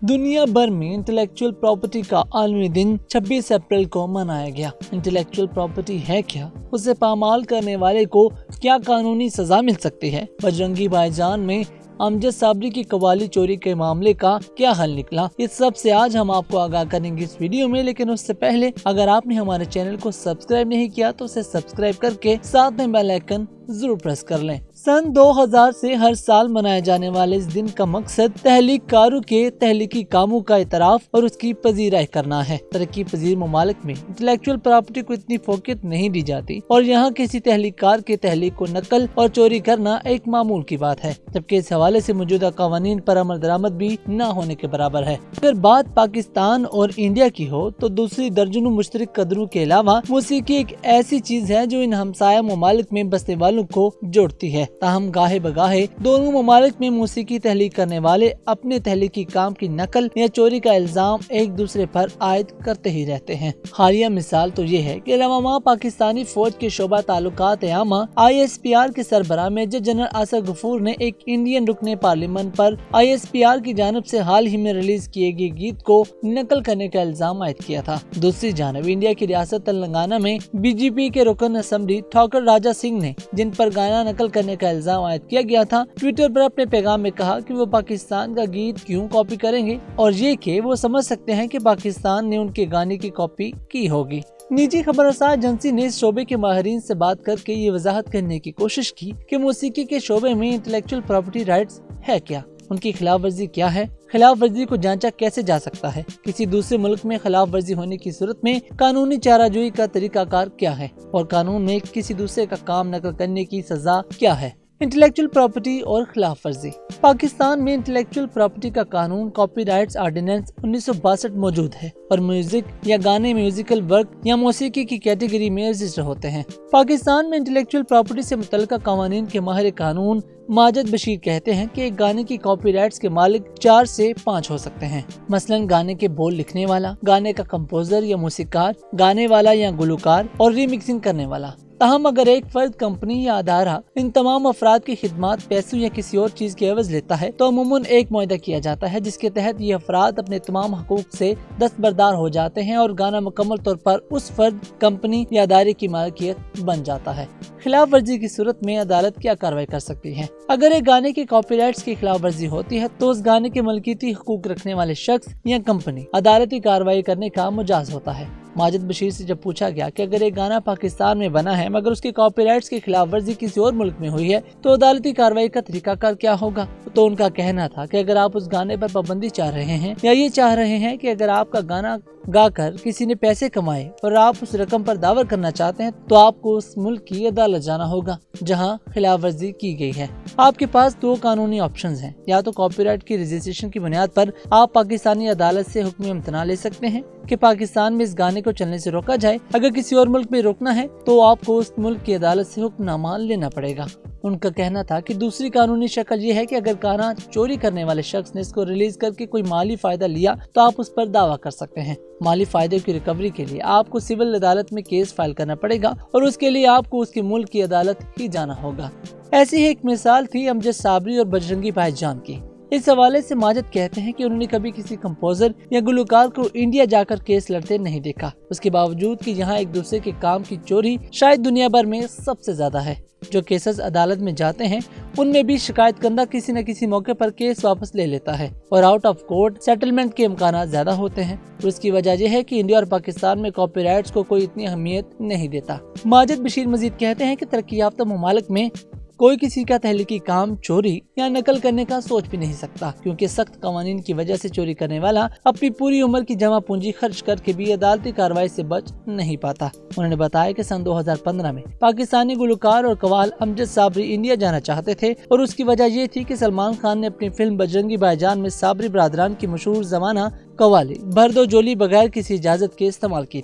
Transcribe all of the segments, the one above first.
दुनिया भर में इंटेलेक्चुअल प्रॉपर्टी का आलमी दिन 26 अप्रैल को मनाया गया। इंटेलेक्चुअल प्रॉपर्टी है क्या, उसे पामाल करने वाले को क्या कानूनी सजा मिल सकती है, बजरंगी भाईजान में अमजद साबरी की कव्वाली चोरी के मामले का क्या हल निकला, इस सब से आज हम आपको आगाह करेंगे इस वीडियो में। लेकिन उससे पहले अगर आपने हमारे चैनल को सब्सक्राइब नहीं किया तो उसे सब्सक्राइब करके साथ में बेल आइकन जरूर प्रेस कर लें। सन 2000 से हर साल मनाए जाने वाले इस दिन का मकसद तहलीकारों के तहलीकी कामों का इतराफ और उसकी पजीराई करना है। तरक्की पजीर ममालिक में इंटेलेक्चुअल प्रॉपर्टी को इतनी फोकियत नहीं दी जाती और यहाँ किसी तहलीकार के तहलीक को नकल और चोरी करना एक मामूल की बात है, जबकि इस हवाले से मौजूदा कवानीन पर अमल दरामद भी न होने के बराबर है। अगर बात पाकिस्तान और इंडिया की हो तो दूसरी दर्जनों मुश्तरक कदरों के अलावा मौसीकी एक ऐसी चीज है जो इन हमसाया ममालिक में बसने वालों को जोड़ती है। ताहम गाहे बगाहे दोनों ममालिक में मौसीकी तहलीक करने वाले अपने तहलीकी काम की नकल या चोरी का इल्जाम एक दूसरे पर आयद करते ही रहते हैं। हालिया मिसाल तो ये है कि रवामा पाकिस्तानी फौज के शोबा ताल्लुकात आमा ISPR के सरबराह मेजर जनरल आसिफ गफूर ने एक इंडियन रुकने पार्लियामेंट पर ISPR की जानिब से हाल ही में रिलीज किए गए गीत को नकल करने का इल्जाम आयद किया था। दूसरी जानब इंडिया की रियासत तेलंगाना में BJP के रुकन असेंबली ठाकुर राजा सिंह ने जिन पर गाना नकल करने का इल्जाम आयद किया गया था, ट्विटर पर अपने पैगाम में कहा कि वो पाकिस्तान का गीत क्यों कॉपी करेंगे और ये कि वो समझ सकते हैं कि पाकिस्तान ने उनके गाने की कॉपी की होगी। निजी खबरसार एजेंसी ने इस शोबे के माहिरीन से बात करके ये वजाहत करने की कोशिश की कि मौसीकी के शोबे में इंटेलेक्चुअल प्रॉपर्टी राइट्स है क्या, उनकी खिलाफ वर्जी क्या है, खिलाफ वर्जी को जांचा कैसे जा सकता है, किसी दूसरे मुल्क में खिलाफ वर्जी होने की सूरत में कानूनी चाराजोई का तरीकाकार क्या है और कानून में किसी दूसरे का काम नकल करने की सजा क्या है। इंटेलेक्चुअल प्रॉपर्टी और खिलाफ वर्जी। पाकिस्तान में इंटेलेक्चुअल प्रॉपर्टी का कानून कॉपीराइट्स ऑर्डिनेंस 1962 मौजूद है और म्यूजिक या गाने, म्यूजिकल वर्क या मौसीकी की कैटेगरी में रजिस्टर होते हैं। पाकिस्तान में इंटेलेक्चुअल प्रॉपर्टी से मुतल्लिका कवानीन के माहिर कानून माजिद बशीर कहते हैं कि एक गाने की कॉपीराइट्स के मालिक 4 से 5 हो सकते हैं। मसलन गाने के बोल लिखने वाला, गाने का कंपोजर या मूसीकार, गाने वाला या गुलकार और रीमिक्सिंग करने वाला। ताहम अगर एक फर्द, कंपनी या अदारा इन तमाम अफराद की खिदमत पैसों या किसी और चीज के एवज लेता है तो अमूमन एक मुआहदा किया जाता है जिसके तहत ये अफराद अपने तमाम हकूक से दस्तबरदार हो जाते हैं और गाना मुकम्मल तौर पर उस फर्द, कंपनी या अदारे की मालिकियत बन जाता है। खिलाफ वर्जी की सूरत में अदालत क्या कार्रवाई कर सकती है? अगर एक गाने की कॉपीराइट्स की खिलाफ वर्जी होती है तो उस गाने के मलकियती हकूक रखने वाले शख्स या कंपनी अदालती कार्रवाई करने का मुजाज होता है। माजिद बशीर से जब पूछा गया कि अगर एक गाना पाकिस्तान में बना है मगर उसकी कॉपीराइट्स की खिलाफ वर्जी किसी और मुल्क में हुई है तो अदालती कार्रवाई का तरीकाकार क्या होगा, तो उनका कहना था कि अगर आप उस गाने पर पाबंदी चाह रहे हैं या ये चाह रहे हैं कि अगर आपका गाना गाकर किसी ने पैसे कमाए और आप उस रकम पर दावा करना चाहते हैं तो आपको उस मुल्क की अदालत जाना होगा जहां खिलाफ वर्जी की गई है। आपके पास 2 कानूनी ऑप्शंस हैं, या तो कॉपीराइट की रजिस्ट्रेशन की बुनियाद पर आप पाकिस्तानी अदालत से हुक्म इम्तना ले सकते हैं कि पाकिस्तान में इस गाने को चलने से रोका जाए। अगर किसी और मुल्क में रोकना है तो आपको उस मुल्क की अदालत से हुक्मनामा लेना पड़ेगा। उनका कहना था कि दूसरी कानूनी शक्ल ये है कि अगर गाना चोरी करने वाले शख्स ने इसको रिलीज करके कोई माली फायदा लिया तो आप उस पर दावा कर सकते हैं। माली फायदे की रिकवरी के लिए आपको सिविल अदालत में केस फाइल करना पड़ेगा और उसके लिए आपको उसके मुल्क की अदालत ही जाना होगा। ऐसी ही एक मिसाल थी अमजद साबरी और बजरंगी भाईजान की। इस हवाले से माजिद कहते हैं कि उन्होंने कभी किसी कंपोजर या गुलकार को इंडिया जाकर केस लड़ते नहीं देखा, उसके बावजूद कि यहाँ एक दूसरे के काम की चोरी शायद दुनिया भर में सबसे ज्यादा है। जो केसेस अदालत में जाते हैं उनमें भी शिकायत करना किसी न किसी मौके पर केस वापस ले लेता है और आउट ऑफ कोर्ट सेटलमेंट के इम्कान ज्यादा होते हैं। तो इसकी वजह यह है कि इंडिया और पाकिस्तान में कॉपीराइट्स को कोई इतनी अहमियत नहीं देता। माजिद बशीर मजीद कहते हैं कि तरक्की याफ्ता ममालिक में कोई किसी का तहलीकी काम चोरी या नकल करने का सोच भी नहीं सकता, क्योंकि सख्त कवानीन की वजह से चोरी करने वाला अपनी पूरी उम्र की जमा पूंजी खर्च करके भी अदालती कार्रवाई से बच नहीं पाता। उन्होंने बताया कि सन 2015 में पाकिस्तानी गुलकार और कवाल अमजद साबरी इंडिया जाना चाहते थे और उसकी वजह ये थी कि सलमान खान ने अपनी फिल्म बजरंगी भाईजान में साबरी बरादरान की मशहूर जमाना कवाली भर दो जोली बगैर किसी इजाजत के इस्तेमाल की थी।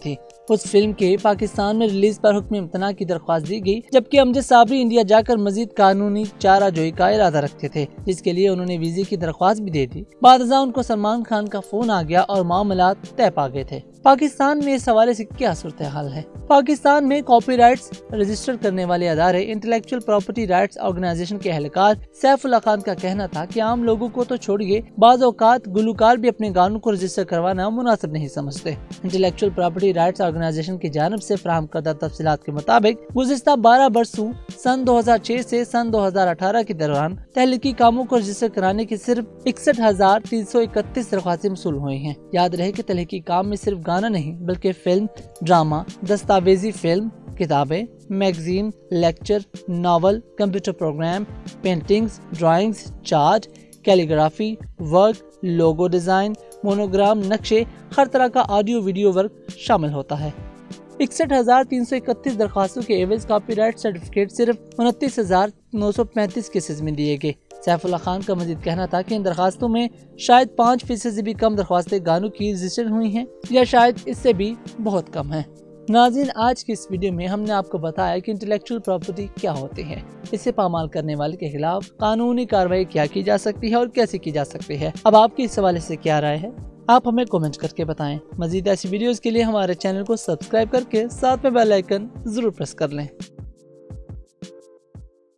उस फिल्म के पाकिस्तान में रिलीज पर हुक्म इम्तना की दरख्वास्त दी गई, जबकि अमजद साबरी इंडिया जाकर मजीद कानूनी चाराजोई का इरादा रखते थे, जिसके लिए उन्होंने वीजे की दरख्वास्त भी दे दी। बादशाह उनको सलमान खान का फोन आ गया और मामलात तय पा गए थे। पाकिस्तान में इस हवाले से क्या सूरत हाल है? पाकिस्तान में कॉपीराइट्स रजिस्टर करने वाले अदारे इंटेलेक्चुअल प्रॉपर्टी राइट्स ऑर्गेनाइजेशन के एहलकार सैफुल्लाह खान का कहना था कि आम लोगों को तो छोड़िए, बाज़ औक़ात गुलकार भी अपने गानों को रजिस्टर करवाना मुनासिब नहीं समझते। इंटेलेक्चुअल प्रॉपर्टी राइट्स ऑर्गेनाइजेशन की जानिब से फराहम करदा तफसीलात के मुताबिक गुज़िश्ता 12 बरसों सन 2006 से सन 2018 के दौरान तहलीकी कामों को रजिस्टर कराने की सिर्फ 61,331 दरख्वास्तें मसूल हुई हैं। याद रहे कि तहलीकी काम में सिर्फ गाना नहीं बल्कि फिल्म, ड्रामा, दस्तावेजी फिल्म, किताबें, magazine, lecture, novel, computer program, paintings, drawings, chart, calligraphy work, logo design, monogram, नक्शे, हर तरह का ऑडियो वीडियो वर्क शामिल होता है। 61,331 दरख्वास्तों के एवज कॉपीराइट सर्टिफिकेट सिर्फ 29,935 केसेस में दिए गए। सैफुल्लाह खान का मजीद कहना था कि इन दरख्वास्तों में शायद 5% से भी कम दरख्वास्तें गानों की रजिस्टर हुई हैं, या शायद इससे भी बहुत कम है। नाज़रीन, आज की इस वीडियो में हमने आपको बताया कि इंटेलेक्चुअल प्रॉपर्टी क्या होती है, इसे पामाल करने वाले के खिलाफ कानूनी कार्रवाई क्या की जा सकती है और कैसे की जा सकती है। अब आपकी इस हवाले से क्या राय है, आप हमें कमेंट करके बताएं। मजीद ऐसी वीडियोस के लिए हमारे चैनल को सब्सक्राइब करके साथ में बेल आइकन जरूर प्रेस कर लें।